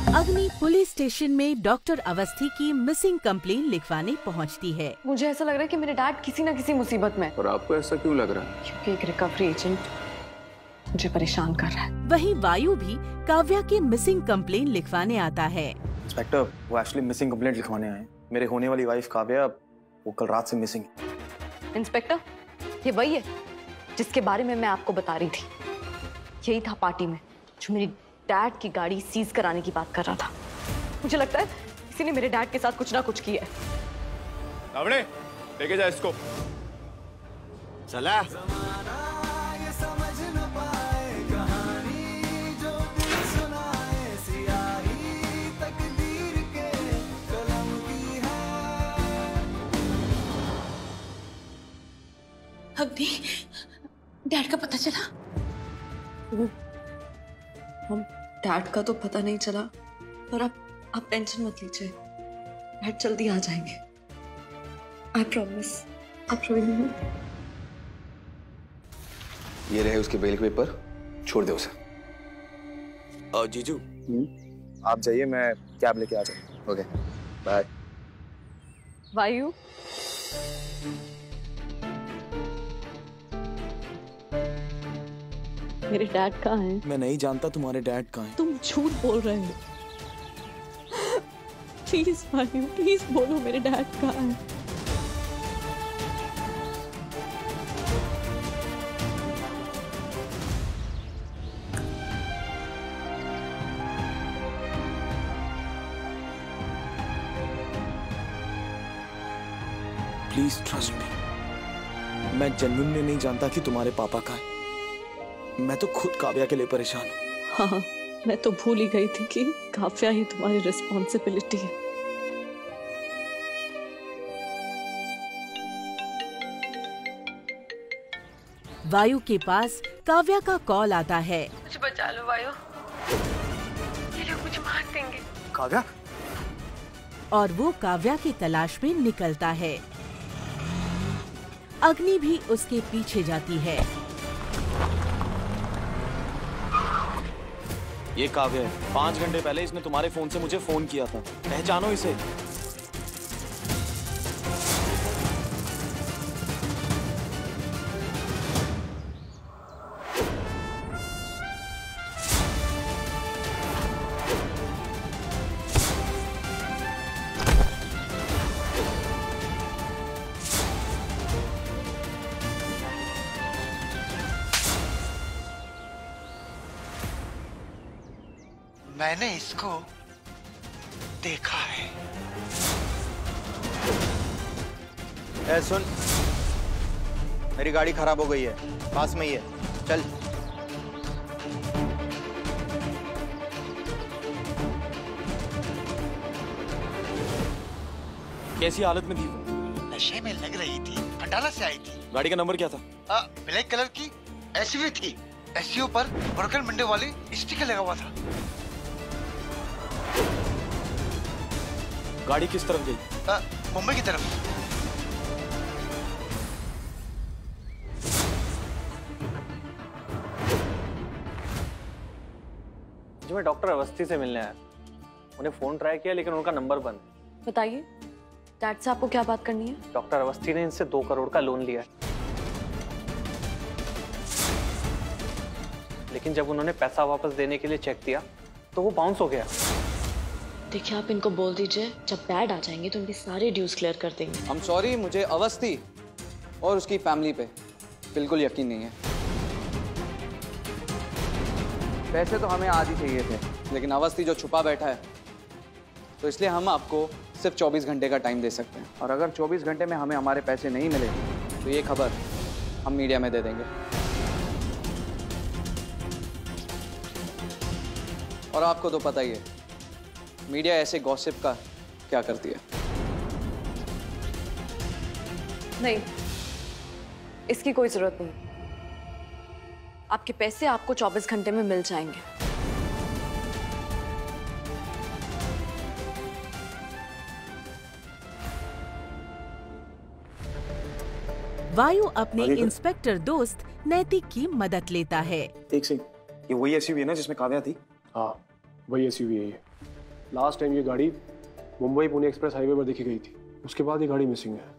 अग्नि police station में doctor Awasthi की मिसिंग कंप्लेन लिखवाने पहुंचती है। मुझे ऐसा लग रहा है कि मेरे डैड किसी न किसी मुसीबत में। और आपको ऐसा क्यों लग रहा है? क्योंकि एक रिकवरी एजेंट मुझे परेशान कर रहा है। वहीं वायु भी काव्या की मिसिंग कंप्लेन लिखवाने आता है। इंस्पेक्टर, वो एक्चुअली मिसिंग कंप्लेंट लिखवाने आए। मेरे होने वाली वाइफ काव्या वो कल रात से मिसिंग है। इंस्पेक्टर, ये वही है जिसके बारे में मैं आपको बता रही थी। यही था पार्टी में जो मेरी डैड की गाड़ी सीज कराने की बात कर रहा था। मुझे लगता है किसी ने मेरे डैड के साथ कुछ ना कुछ किया है। रावणे, लेके जा इसको। चला। अग्नि, डैड का पता चला? हम डैड का तो पता नहीं चला, पर आप टेंशन मत लीजिए, डैड जल्दी आ जाएंगे। I promise. आप ये रहे उसके बेल के पेपर, छोड़ दे उसे। और जीजू, आप जाइए, मैं कैब लेके आ जाऊँ। Okay, bye. वायु, मेरे डैड कहाँ हैं? मैं नहीं जानता तुम्हारे डैड कहाँ हैं। तुम झूठ बोल रहे हो। प्लीज वायु, प्लीज बोलो मेरे डैड कहाँ हैं? प्लीज ट्रस्ट मी, मैं जेन्युइनली नहीं जानता कि तुम्हारे पापा कहाँ हैं। मैं तो खुद काव्या के लिए परेशान हूँ। हाँ, मैं तो भूल ही गई थी कि काव्या ही तुम्हारी रिस्पॉन्सिबिलिटी है। वायु के पास काव्या का कॉल आता है। मुझे बचा लो वायु, ये लोग मुझे मार देंगे। काव्या? और वो काव्या की तलाश में निकलता है। अग्नि भी उसके पीछे जाती है। ये काव्या है। 5 घंटे पहले इसने तुम्हारे फोन से मुझे फोन किया था। पहचानो इसे। मैंने इसको देखा है। ए सुन, मेरी गाड़ी खराब हो गई है, पास में ही है, चल। कैसी हालत में थी वो? नशे में लग रही थी, खंडाला से आई थी। गाड़ी का नंबर क्या था? ब्लैक कलर की एसयूवी थी। एसयूवी पर बर्गर मंडे वाली स्टिकर लगा हुआ था। गाड़ी किस तरफ गई? मुंबई की तरफ। जी, मैं डॉक्टर अवस्थी से मिलने आया। उन्हें फोन ट्राई किया लेकिन उनका नंबर बंद है। बताइए, डैड से आपको क्या बात करनी है? डॉक्टर अवस्थी ने इनसे 2 करोड़ का लोन लिया है, लेकिन जब उन्होंने पैसा वापस देने के लिए चेक दिया तो वो बाउंस हो गया। देखिए, आप इनको बोल दीजिए जब डैड आ जाएंगे तो उनके सारे ड्यूज क्लियर कर देंगे। I'm sorry, मुझे अवस्थी और उसकी फैमिली पे बिल्कुल यकीन नहीं है। पैसे तो हमें आज ही चाहिए थे, लेकिन अवस्थी जो छुपा बैठा है, तो इसलिए हम आपको सिर्फ 24 घंटे का टाइम दे सकते हैं। और अगर 24 घंटे में हमें हमारे पैसे नहीं मिले तो ये खबर हम मीडिया में दे देंगे। और आपको तो पता ही है मीडिया ऐसे गॉसिप का क्या करती है। नहीं, इसकी कोई जरूरत नहीं। आपके पैसे आपको 24 घंटे में मिल जाएंगे। वायु अपने इंस्पेक्टर दोस्त नैतिक की मदद लेता है। एक सेकंड, ये वही एसयूवी है ना जिसमें काव्या थी? हाँ, वही एसयूवी है ये। लास्ट टाइम ये गाड़ी मुंबई पुणे एक्सप्रेस हाईवे पर देखी गई थी, उसके बाद ये गाड़ी मिसिंग है।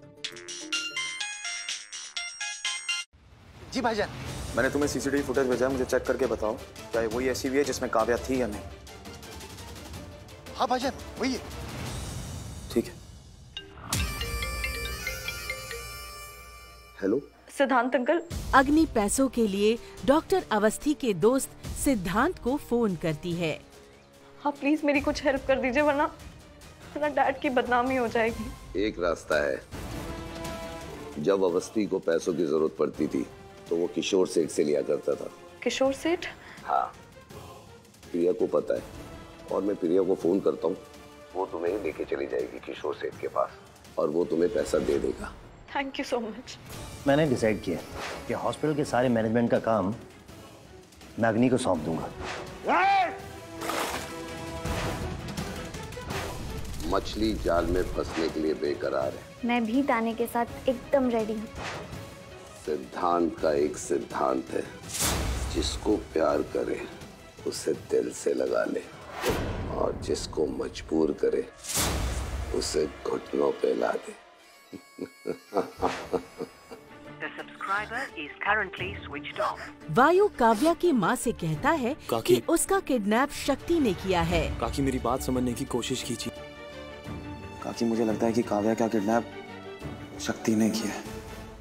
जी भाईजान। मैंने तुम्हें सीसीटीवी फुटेज भेजा है, मुझे चेक करके बताओ क्या ये वही एसयूवी है जिसमें काव्या थी या नहीं। हाँ भाईजान वही है। ठीक है। हेलो सिद्धांत अंकल। अग्नि पैसों के लिए डॉक्टर अवस्थी के दोस्त सिद्धांत को फोन करती है। हाँ प्लीज मेरी कुछ हेल्प कर दीजिए, वरना डैड की बदनामी हो जाएगी। एक रास्ता है, जब अवस्थी को पैसों की जरूरत पड़ती थी तो वो किशोर सेठ से लिया करता था। किशोर सेठ? हाँ, प्रिया को पता है और मैं प्रिया को फोन करता हूँ, वो तुम्हें लेके चली जाएगी किशोर सेठ के पास और वो तुम्हें पैसा दे देगा। Thank you so much. मैंने डिसाइड किया कि हॉस्पिटल के सारे मैनेजमेंट का काम मैं अग्नि को सौंप दूंगा। मछली जाल में फंसने के लिए बेकरार है। मैं भी ताने के साथ एकदम रेडी हूँ। सिद्धांत का एक सिद्धांत है, जिसको प्यार करे उसे दिल से लगा ले और जिसको मजबूर करे उसे घुटनों पे ला दे। वायु काव्या की माँ से कहता है कि उसका किडनैप शक्ति ने किया है। काकी मेरी बात समझने की कोशिश कीजिए। काकी मुझे लगता है कि काव्या का किडनैप शक्ति ने किया है।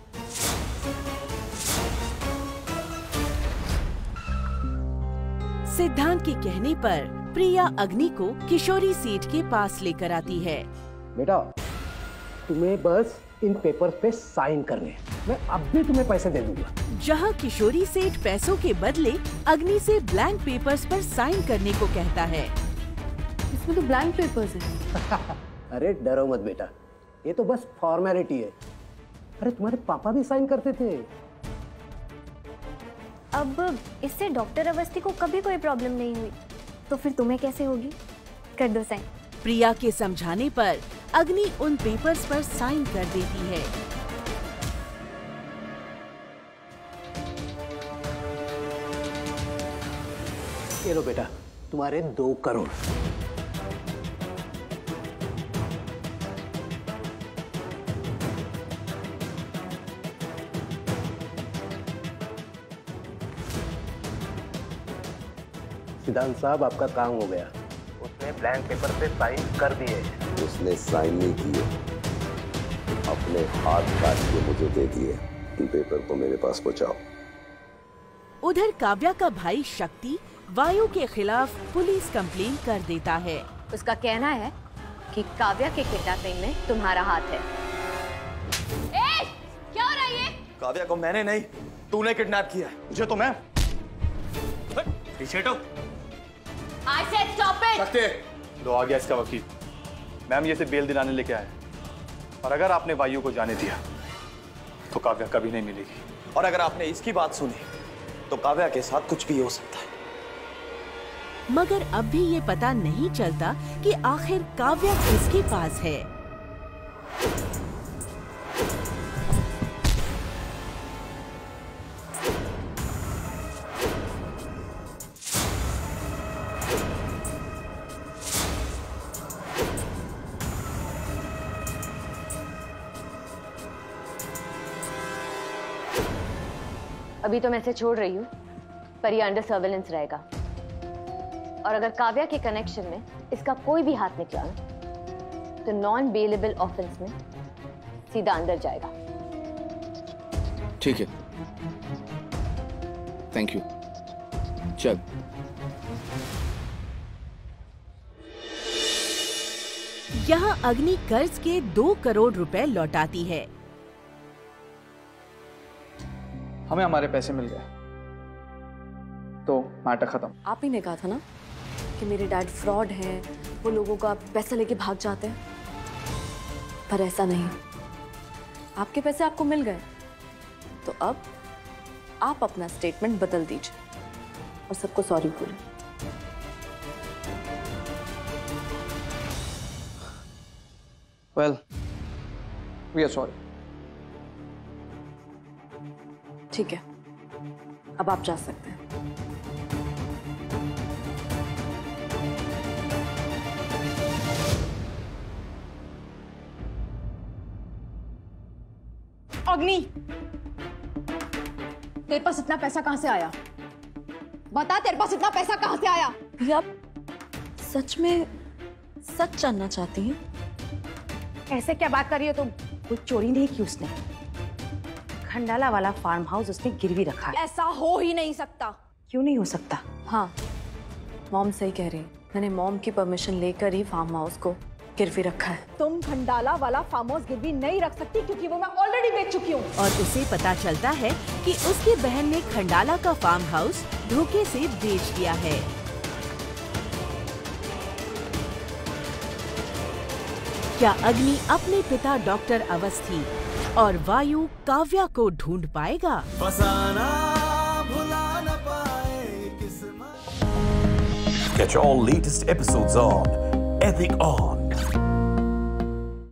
सिद्धांत के कहने पर प्रिया अग्नि को किशोरी सेठ के पास लेकर आती है। बेटा तुम्हें बस इन पेपर्स पे साइन करने हैं, मैं अब भी तुम्हें पैसे दे दूंगा। जहां किशोरी सेठ पैसों के बदले अग्नि से ब्लैंक पेपर्स पर साइन करने को कहता है। इसमें तो ब्लैंक पेपर्स है। अरे डरो मत बेटा, ये तो बस फॉर्मेलिटी है। अरे तुम्हारे पापा भी साइन करते थे। अब इससे डॉक्टर अवस्थी को कभी कोई प्रॉब्लम नहीं हुई, तो फिर तुम्हें कैसे होगी? कर दो साइन। प्रिया के समझाने पर अग्नि उन पेपर्स पर साइन कर देती है। ये लो बेटा, तुम्हारे 2 करोड़। सिद्धांत साहब आपका काम हो गया। उसने ब्लैंक पेपर पे साइन कर दिए। उसने साइन नहीं किए, अपने हाथ काट के मुझे दे दिए। इन पेपर को मेरे पास पहुंचाओ। उधर काव्या का भाई शक्ति वायु के खिलाफ पुलिस कंप्लेन कर देता है। उसका कहना है कि काव्या के किडनैपिंग में तुम्हारा हाथ है। क्या हो रहा है ये? काव्या को मैंने नहीं, तूने किडनैप किया है। मुझे तो मैं पीछे हटो। I said stop it! शक्ति, लो आ गया इसका वकील। मैम ये से बेल दिलाने लेके आए, और अगर आपने वायु को जाने दिया तो काव्या कभी नहीं मिलेगी। और अगर आपने इसकी बात सुनी तो काव्या के साथ कुछ भी हो सकता है। मगर अब भी ये पता नहीं चलता कि आखिर काव्या किसके पास है। अभी तो मैं इसे छोड़ रही हूँ, पर ये अंडर सर्वेलेंस रहेगा। और अगर काव्या के कनेक्शन में इसका कोई भी हाथ निकला तो नॉन बेलेबल ऑफेंस में सीधा अंदर जाएगा। ठीक है, थैंक यू। चल। यहाँ अग्नि कर्ज के 2 करोड़ रुपए लौटाती है। हमें हमारे पैसे मिल गए तो मैटर खत्म। आप ही ने कहा था ना कि मेरे डैड फ्रॉड हैं, वो लोगों का पैसा लेके भाग जाते हैं, पर ऐसा नहीं। आपके पैसे आपको मिल गए, तो अब आप अपना स्टेटमेंट बदल दीजिए और सबको सॉरी बोलें। Well, we are sorry. ठीक है, अब आप जा सकते हैं। अग्नि, तेरे पास इतना पैसा कहां से आया? बता, तेरे पास इतना पैसा कहां से आया? भैया सच में सच जानना चाहती हैं? ऐसे क्या बात कर रही हो तुम? कोई चोरी नहीं की उसने। खंडाला वाला फार्म हाउस उसने गिरवी रखा है। ऐसा हो ही नहीं सकता। क्यों नहीं हो सकता? हाँ, मॉम सही कह रही है। मैंने मॉम की परमिशन लेकर ही फार्म हाउस को गिरवी रखा है। तुम खंडाला वाला फार्म हाउस गिरवी नहीं रख सकती क्योंकि वो मैं ऑलरेडी बेच चुकी हूँ। और उसे पता चलता है कि उसकी बहन ने खंडाला का फार्म हाउस धोखे से बेच दिया है। क्या अग्नि अपने पिता डॉक्टर अवस्थी और वायु काव्या को ढूंढ पाएगा? Catch all latest episodes on Ethic On